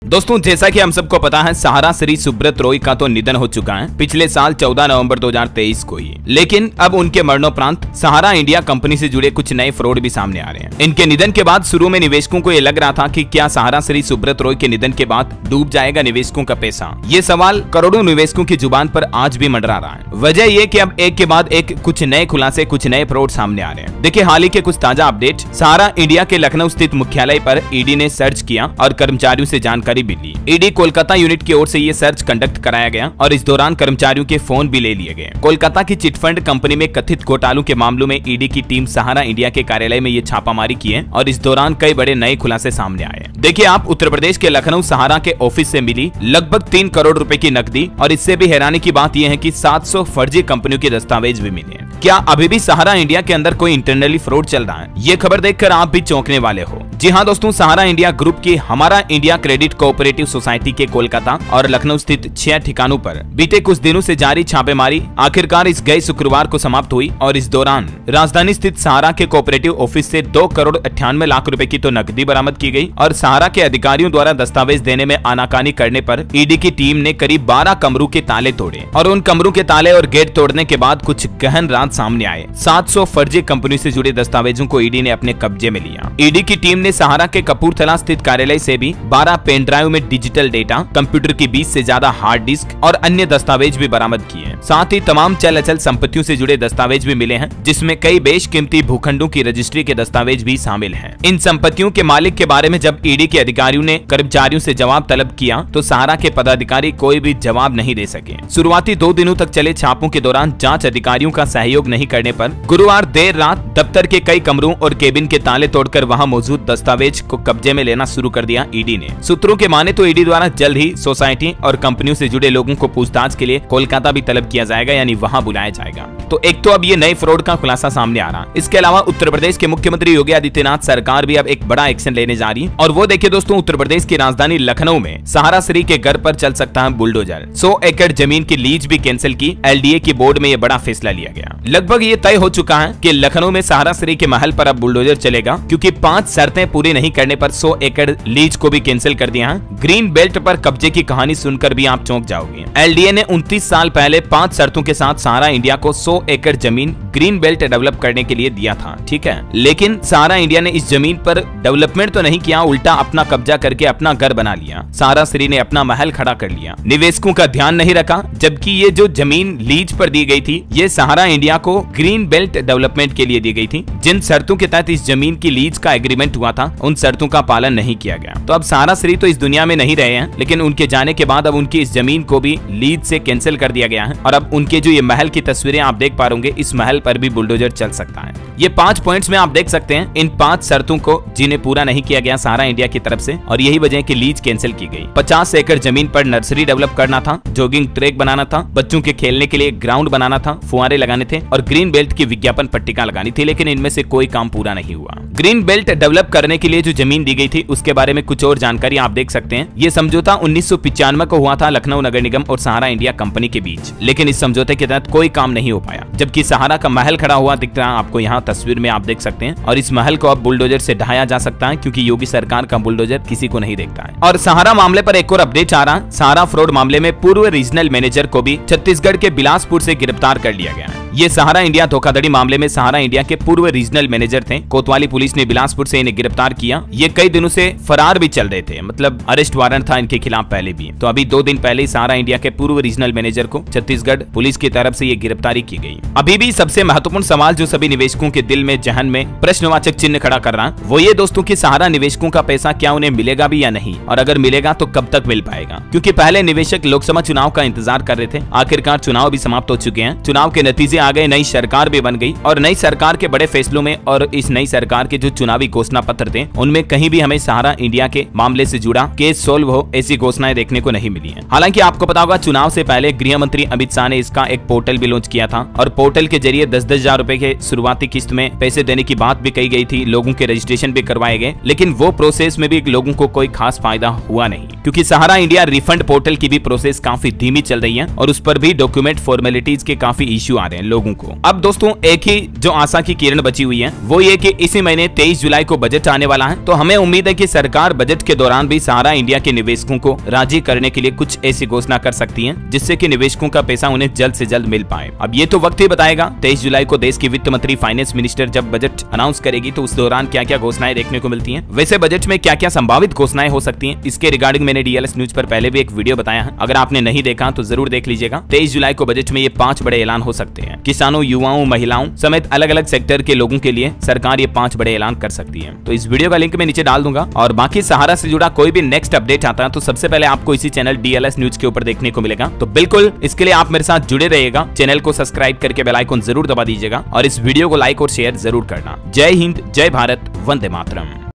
दोस्तों जैसा कि हम सबको पता है, सहारा श्री सुब्रत रॉय का तो निधन हो चुका है पिछले साल 14 नवंबर 2023 को ही। लेकिन अब उनके मरणोपरांत सहारा इंडिया कंपनी से जुड़े कुछ नए फ्रॉड भी सामने आ रहे हैं। इनके निधन के बाद शुरू में निवेशकों को ये लग रहा था कि क्या सहारा श्री सुब्रत रॉय के निधन के बाद डूब जाएगा निवेशकों का पैसा। ये सवाल करोड़ों निवेशकों की जुबान पर आज भी मंडरा रहा है। वजह ये कि अब एक के बाद एक कुछ नए खुलासे, कुछ नए फ्रॉड सामने आ रहे हैं। देखिए हाल ही के कुछ ताजा अपडेट। सहारा इंडिया के लखनऊ स्थित मुख्यालय पर ईडी ने सर्च किया और कर्मचारियों से जानकारी भी ली। ईडी कोलकाता यूनिट की ओर से ये सर्च कंडक्ट कराया गया और इस दौरान कर्मचारियों के फोन भी ले लिए गए। कोलकाता की चिटफंड कंपनी में कथित घोटालों के मामलों में ईडी की टीम सहारा इंडिया के कार्यालय में ये छापामारी की है और इस दौरान कई बड़े नए खुलासे सामने आए। देखिए आप, उत्तर प्रदेश के लखनऊ सहारा के ऑफिस से मिली लगभग 3 करोड़ रुपए की नकदी और इससे भी हैरानी की बात यह है कि 700 फर्जी कंपनियों के दस्तावेज भी मिले हैं। क्या अभी भी सहारा इंडिया के अंदर कोई इंटरनली फ्रॉड चल रहा है? ये खबर देखकर आप भी चौंकने वाले हो। जी हाँ दोस्तों, सहारा इंडिया ग्रुप की हमारा इंडिया क्रेडिट कोऑपरेटिव सोसाइटी के कोलकाता और लखनऊ स्थित 6 ठिकानों पर बीते कुछ दिनों से जारी छापेमारी आखिरकार इस गए शुक्रवार को समाप्त हुई और इस दौरान राजधानी स्थित सहारा के कोऑपरेटिव ऑफिस से 2 करोड़ 98 लाख रुपए की तो नकदी बरामद की गई और सहारा के अधिकारियों द्वारा दस्तावेज देने में आनाकानी करने पर ईडी की टीम ने करीब 12 कमरों के ताले तोड़े और उन कमरों के ताले और गेट तोड़ने के बाद कुछ गहन राज सामने आए। 700 फर्जी कंपनी से जुड़े दस्तावेजों को ईडी ने अपने कब्जे में लिया। ईडी की टीम ने सहारा के कपूरथला स्थित कार्यालय से भी 12 पेन ड्राइव में डिजिटल डेटा, कंप्यूटर की 20 से ज्यादा हार्ड डिस्क और अन्य दस्तावेज भी बरामद किए। साथ ही तमाम चल अचल संपत्तियों से जुड़े दस्तावेज भी मिले हैं, जिसमें कई बेशकीमती भूखंडों की रजिस्ट्री के दस्तावेज भी शामिल हैं। इन संपत्तियों के मालिक के बारे में जब ईडी के अधिकारियों ने कर्मचारियों से जवाब तलब किया तो सहारा के पदाधिकारी कोई भी जवाब नहीं दे सके। शुरुआती 2 दिनों तक चले छापों के दौरान जांच अधिकारियों का सहयोग नहीं करने पर गुरुवार देर रात दफ्तर के कई कमरों और केबिन के ताले तोड़कर वहां मौजूद दस्तावेज को कब्जे में लेना शुरू कर दिया ईडी ने। सूत्रों के माने तो ईडी द्वारा जल्द ही सोसाइटी और कंपनियों से जुड़े लोगों को पूछताछ के लिए कोलकाता भी तलब किया जाएगा, यानी वहां बुलाया जाएगा। तो एक तो अब ये नए फ्रॉड का खुलासा सामने आ रहा। इसके अलावा उत्तर प्रदेश के मुख्यमंत्री योगी आदित्यनाथ सरकार भी अब एक बड़ा एक्शन लेने जा रही है और वो देखिए दोस्तों, उत्तर प्रदेश की राजधानी लखनऊ में सहारा श्री के घर पर चल सकता है बुलडोजर। 100 एकड़ जमीन की लीज भी कैंसिल की। एलडीए की बोर्ड में ये बड़ा फैसला लिया गया। लगभग ये तय हो चुका है कि लखनऊ में सहारा श्री के महल पर अब बुलडोजर चलेगा, क्योंकि 5 शर्तें पूरी नहीं करने पर 100 एकड़ लीज को भी कैंसिल कर दिया है। ग्रीन बेल्ट पर कब्जे की कहानी सुनकर भी आप चौंक जाओगे। एलडीए ने 29 साल पहले 5 शर्तों के साथ सहारा इंडिया को 100 एकड़ जमीन ग्रीन बेल्ट डेवलप करने के लिए दिया था, ठीक है। लेकिन सहारा इंडिया ने इस जमीन पर डेवलपमेंट तो नहीं किया, उल्टा अपना कब्जा करके अपना घर बना लिया। सहारा श्री ने अपना महल खड़ा कर लिया। निवेशकों का ध्यान नहीं रखा, जबकि ये जो जमीन लीज पर दी गई थी ये सहारा इंडिया को ग्रीन बेल्ट डेवलपमेंट के लिए दी गई थी। जिन शर्तों के तहत इस जमीन की लीज का एग्रीमेंट हुआ था उन शर्तों का पालन नहीं किया गया। तो अब सहारा श्री तो इस दुनिया में नहीं रहे हैं, लेकिन उनके जाने के बाद अब उनकी इस जमीन को भी लीज से कैंसिल कर दिया गया है और अब उनके जो ये महल की तस्वीरें आप देख पा रहे, इस महल पर भी बुलडोजर चल सकता है। ये 5 पॉइंट्स में आप देख सकते हैं। इन 5 शर्तों को जिन्हें पूरा नहीं किया गया सहारा इंडिया की तरफ से और यही वजह है कि लीज कैंसिल की गई। 50 एकड़ जमीन पर नर्सरी डेवलप करना था, जॉगिंग ट्रैक बनाना था, बच्चों के खेलने के लिए ग्राउंड बनाना था, फुहारे लगाने थे और ग्रीन बेल्ट की विज्ञापन पट्टिका लगानी थी, लेकिन इनमें से कोई काम पूरा नहीं हुआ। ग्रीन बेल्ट डेवलप करने के लिए जो जमीन दी गई थी उसके बारे में कुछ और जानकारी आप देख सकते हैं। ये समझौता 1995 को हुआ था लखनऊ नगर निगम और सहारा इंडिया कंपनी के बीच, लेकिन इस समझौते के तहत कोई काम नहीं हो पाया। जबकि सहारा का महल खड़ा हुआ दिख रहा है आपको यहाँ तस्वीर में, आप देख सकते हैं। और इस महल को अब बुलडोजर से ढाया जा सकता है, क्योंकि योगी सरकार का बुलडोजर किसी को नहीं देखता है। और सहारा मामले पर एक और अपडेट आ रहा। सहारा फ्रॉड मामले में पूर्व रीजनल मैनेजर को भी छत्तीसगढ़ के बिलासपुर से गिरफ्तार कर लिया गया है। ये सहारा इंडिया धोखाधड़ी मामले में सहारा इंडिया के पूर्व रीजनल मैनेजर थे। कोतवाली पुलिस ने बिलासपुर से इन्हें गिरफ्तार किया। ये कई दिनों से फरार भी चल रहे थे, मतलब अरेस्ट वारंट था इनके खिलाफ पहले भी। तो अभी 2 दिन पहले सहारा इंडिया के पूर्व रीजनल मैनेजर को छत्तीसगढ़ पुलिस की तरफ से ये गिरफ्तारी की गई। अभी भी सबसे महत्वपूर्ण सवाल जो सभी निवेशकों के दिल में, जहन में प्रश्नवाचक चिन्ह खड़ा कर रहा वो ये दोस्तों की सहारा निवेशकों का पैसा क्या उन्हें मिलेगा भी या नहीं, और अगर मिलेगा तो कब तक मिल पाएगा। क्योंकि पहले निवेशक लोकसभा चुनाव का इंतजार कर रहे थे। आखिरकार चुनाव भी समाप्त हो चुके हैं, चुनाव के नतीजे आ गए, नई सरकार भी बन गई और नई सरकार के बड़े फैसलों में और इस नई सरकार के जो चुनावी घोषणा पत्र थे उनमें कहीं भी हमें सहारा इंडिया के मामले से जुड़ा केस सोल्व हो ऐसी घोषणाएं देखने को नहीं मिली हैं। हालांकि आपको पता होगा चुनाव से पहले गृह मंत्री अमित शाह ने इसका एक पोर्टल भी लॉन्च किया था और पोर्टल के जरिए 10-10 हजार रुपए के शुरुआती किस्त में पैसे देने की बात भी कही गई थी। लोगों के रजिस्ट्रेशन भी करवाए गए, लेकिन वो प्रोसेस में भी लोगों को कोई खास फायदा हुआ नहीं, क्योंकि सहारा इंडिया रिफंड पोर्टल की भी प्रोसेस काफी धीमी चल रही है और उस पर भी डॉक्यूमेंट फॉर्मेलिटीज के काफी इश्यू आ रहे हैं। लोगों को। अब दोस्तों एक ही जो आशा की किरण बची हुई है वो ये कि इसी महीने 23 जुलाई को बजट आने वाला है, तो हमें उम्मीद है कि सरकार बजट के दौरान भी सहारा इंडिया के निवेशकों को राजी करने के लिए कुछ ऐसी घोषणा कर सकती है जिससे कि निवेशकों का पैसा उन्हें जल्द से जल्द मिल पाए। अब ये तो वक्त ही बताएगा। 23 जुलाई को देश की वित्त मंत्री फाइनेंस मिनिस्टर जब बजट अनाउंस करेगी तो उस दौरान क्या क्या घोषणाएं देखने को मिलती हैं। वैसे बजट में क्या क्या संभावित घोषणाएं हो सकती हैं, इसके रिगार्डिंग मैंने डीएलएस न्यूज पर पहले भी एक वीडियो बताया है, अगर आपने नहीं देखा तो जरूर देख लीजिएगा। 23 जुलाई को बजट में ये 5 बड़े ऐलान हो सकते हैं। किसानों, युवाओं, महिलाओं समेत अलग अलग सेक्टर के लोगों के लिए सरकार ये 5 बड़े ऐलान कर सकती है। तो इस वीडियो का लिंक मैं नीचे डाल दूंगा और बाकी सहारा से जुड़ा कोई भी नेक्स्ट अपडेट आता है तो सबसे पहले आपको इसी चैनल डीएलएस न्यूज के ऊपर देखने को मिलेगा। तो बिल्कुल इसके लिए आप मेरे साथ जुड़े रहिएगा, चैनल को सब्सक्राइब करके बेल आइकन जरूर दबा दीजिएगा और इस वीडियो को लाइक और शेयर जरूर करना। जय हिंद, जय भारत, वंदे मातरम।